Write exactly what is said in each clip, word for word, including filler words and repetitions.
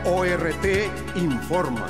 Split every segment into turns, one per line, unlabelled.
O R T informa.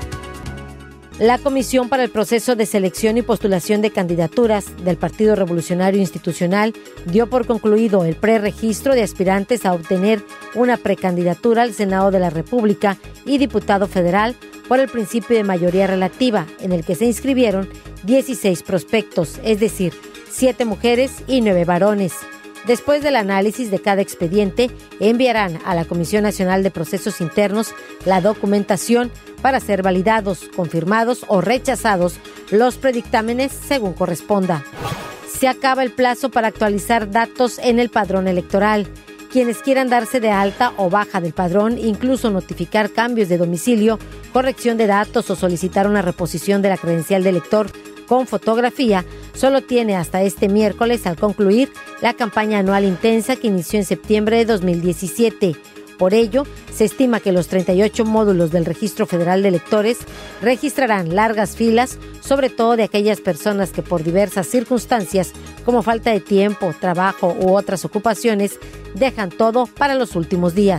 La Comisión para el Proceso de Selección y Postulación de Candidaturas del Partido Revolucionario Institucional dio por concluido el preregistro de aspirantes a obtener una precandidatura al Senado de la República y diputado federal por el principio de mayoría relativa, en el que se inscribieron dieciséis prospectos, es decir, siete mujeres y nueve varones. Después del análisis de cada expediente, enviarán a la Comisión Nacional de Procesos Internos la documentación para ser validados, confirmados o rechazados los predictámenes según corresponda. Se acaba el plazo para actualizar datos en el padrón electoral. Quienes quieran darse de alta o baja del padrón, incluso notificar cambios de domicilio, corrección de datos o solicitar una reposición de la credencial de elector con fotografía, solo tiene hasta este miércoles al concluir la campaña anual intensa que inició en septiembre de dos mil diecisiete. Por ello, se estima que los treinta y ocho módulos del Registro Federal de Electores registrarán largas filas, sobre todo de aquellas personas que por diversas circunstancias, como falta de tiempo, trabajo u otras ocupaciones, dejan todo para los últimos días.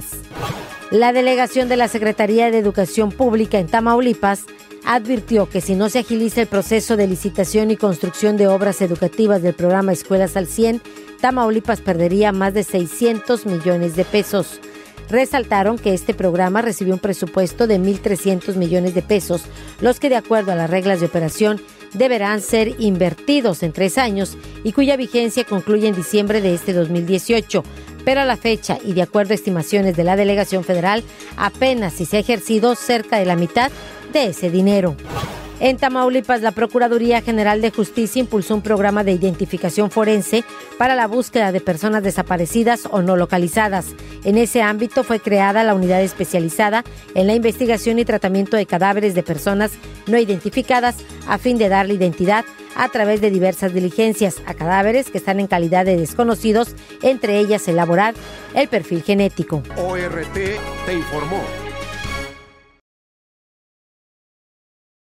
La delegación de la Secretaría de Educación Pública en Tamaulipas advirtió que si no se agiliza el proceso de licitación y construcción de obras educativas del programa Escuelas al cien, Tamaulipas perdería más de seiscientos millones de pesos. Resaltaron que este programa recibió un presupuesto de mil trescientos millones de pesos, los que de acuerdo a las reglas de operación deberán ser invertidos en tres años y cuya vigencia concluye en diciembre de este dos mil dieciocho. Pero a la fecha y de acuerdo a estimaciones de la delegación federal, apenas si se ha ejercido cerca de la mitad de ese dinero. En Tamaulipas, la Procuraduría General de Justicia impulsó un programa de identificación forense para la búsqueda de personas desaparecidas o no localizadas. En ese ámbito fue creada la unidad especializada en la investigación y tratamiento de cadáveres de personas no identificadas a fin de darle identidad a través de diversas diligencias a cadáveres que están en calidad de desconocidos, entre ellas elaborar el perfil genético.
O R T te informó.